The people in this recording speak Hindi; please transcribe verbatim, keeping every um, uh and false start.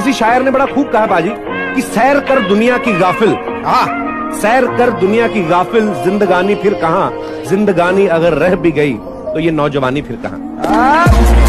किसी शायर ने बड़ा खूब कहा बाजी कि सैर कर दुनिया की गाफिल, हाँ सैर कर दुनिया की गाफिल, जिंदगानी फिर कहां, जिंदगानी अगर रह भी गई तो ये नौजवानी फिर कहां।